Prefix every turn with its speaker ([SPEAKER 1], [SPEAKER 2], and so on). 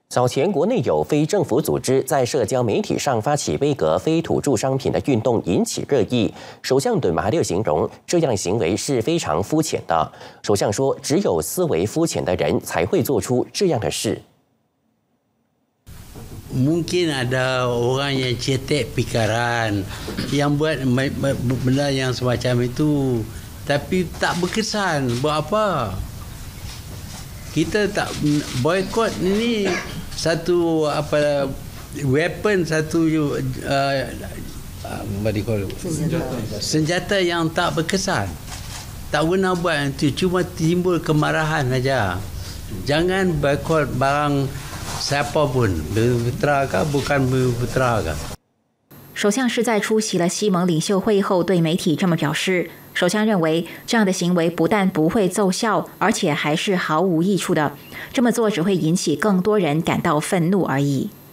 [SPEAKER 1] 早前，国内有非政府组织在社交媒体上发起杯葛非土著商品的运动，引起热议。首相敦马哈迪形容这样行为是非常肤浅的。首相说，只有思维肤浅的人才会做出这样的事。
[SPEAKER 2] Mungkin ada orang yang cetek pikiran yang buat benda yang semacam itu, tapi tak berkesan. Buat apa? Kita tak boykot ini satu weapon, satu senjata yang tak berkesan. Tak guna buat itu, cuma timbul kemarahan saja. Jangan boykot barang siapa pun, berputra ke bukan berputra ke。
[SPEAKER 3] 首相是在出席了西盟领袖会议后对媒体这么表示。首相认为这样的行为不但不会奏效，而且还是毫无益处的。这么做只会引起更多人感到愤怒而已。